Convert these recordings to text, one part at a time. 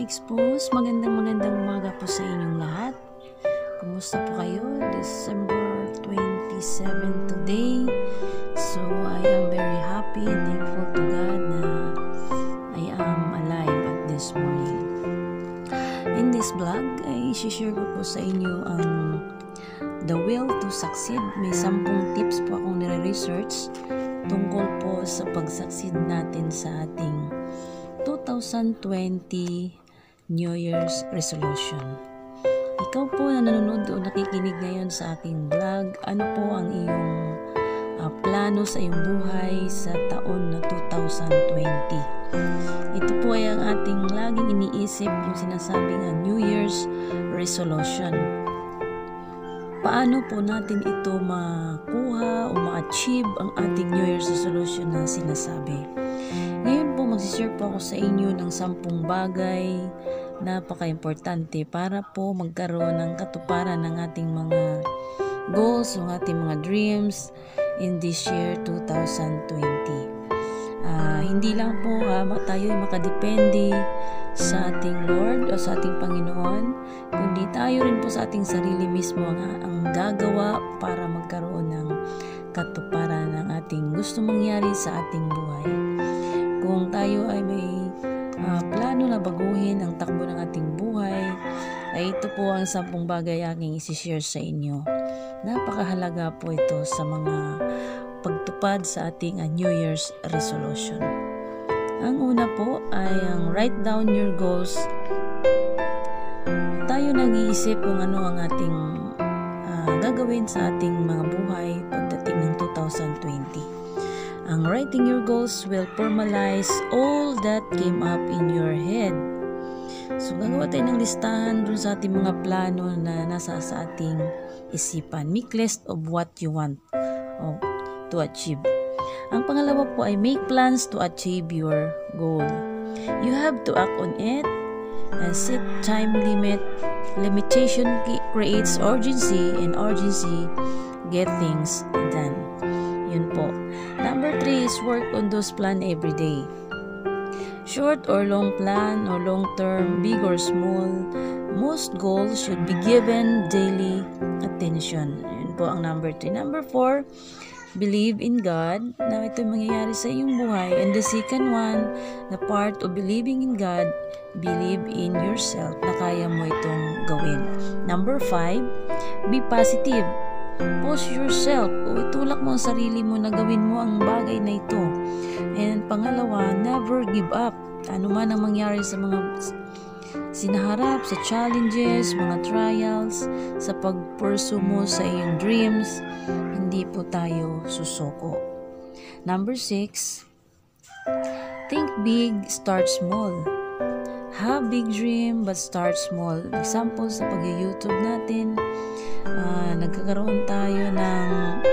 ka-expose. Magandang umaga po sa inyong lahat. Kumusta po kayo? December 27 today. So, I am very happy and thankful to God na I am alive at this morning. In this vlog, ay share ko po sa inyo ang The Will to Succeed. May 10 tips po akong nire-research tungkol po sa pag-succeed natin sa ating 2020 New Year's Resolution. Ikaw po na nanonood o nakikinig ngayon sa aking vlog, ano po ang iyong plano sa iyong buhay sa taon na 2020? Ito po ay ang ating laging iniisip, yung sinasabing New Year's Resolution. Paano po natin ito makuha o ma-achieve ang ating New Year's Resolution na sinasabi? Ngayon po magsishare po ako sa inyo ng 10 bagay na napaka-importante para po magkaroon ng katuparan ng ating mga goals, ng ating mga dreams in this year 2020. Hindi lang po tayo ay makadepende sa ating Lord o sa ating Panginoon, kundi tayo rin po sa ating sarili mismo ang gagawa para magkaroon ng katuparan ng ating gusto mangyari sa ating buhay. Kung tayo ay may plano na baguhin ang takbo ng ating buhay, ay ito po ang 10 bagay aking isi-share sa inyo. Napakahalaga po ito sa mga pagtupad sa ating New Year's Resolution. Ang una po ay ang write down your goals. Tayo nag-iisip kung ano ang ating gagawin sa ating mga buhay pagdating ng 2020. Ang writing your goals will formalize all that came up in your head. So, gagawa tayo ng listahan dun sa ating mga plano na nasa sa ating isipan. Make list of what you want to achieve. Ang pangalawa po ay make plans to achieve your goal. You have to act on it and set time limit. Limitation creates urgency, and urgency get things done. Yun po. Number 3 is work on those plan every day. Short or long plan or long term, big or small, most goals should be given daily attention. Yun po ang number 3. Number 4, believe in God na ito mangyayari sa iyong buhay. And the second one, the part of believing in God, believe in yourself na kaya mo itong gawin. Number 5, be positive. Push yourself o itulak mo ang sarili mo na gawin mo ang bagay na ito. And pangalawa, never give up. Ano man ang mangyari sa mga sinaharap, sa challenges, mga trials, sa pag-pursue mo sa iyong dreams, hindi po tayo susuko. Number 6, think big, start small. Have big dream but start small. Example sa pag-YouTube natin, nagkakaroon tayo ng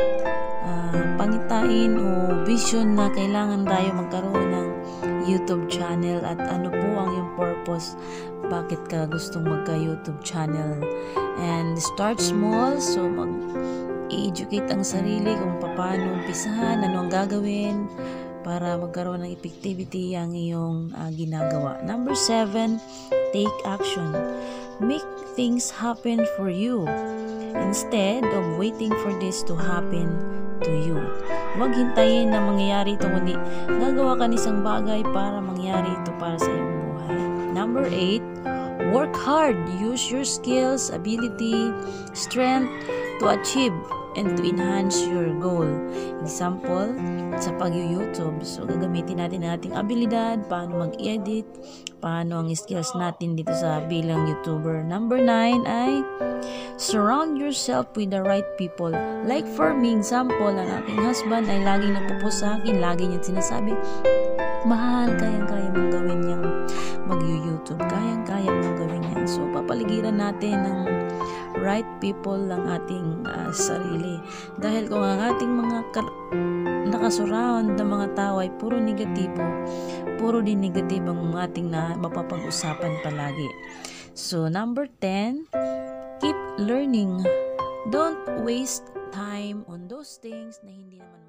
pangitain o vision na kailangan tayo magkaroon ng YouTube channel at ano po ang yung purpose, bakit ka gustong magka-YouTube channel. And start small, so mag-educate ang sarili kung paano umpisahan, ano ang gagawin para magkaroon ng effectivity ang iyong ginagawa. Number 7, take action. Make things happen for you instead of waiting for this to happen to you. Huwag hintayin na mangyayari ito, kundi gagawa ka ng isang bagay para mangyari ito para sa iyong buhay. Number 8, work hard. Use your skills, ability, strength to achieve and to enhance your goal. Example, sa pag-YouTube, so gagamitin natin ang ating abilidad, paano mag-edit, paano ang skills natin dito sa bilang YouTuber. Number 9 ay surround yourself with the right people. Like for me, example, ang aking husband ay laging nagpo-post sa akin, lagi niyang sinasabi, mahal, kayang-kaya mong gawin yung mag-YouTube, kayang-kaya mong gawin yan. So, papaligiran natin ng right people ng ating sarili. Dahil kung ang ating mga nakasurround ng mga tao ay puro negatibo, puro din negatibo ang ating na mapapag-usapan palagi. So, number 10, keep learning. Don't waste time on those things na hindi naman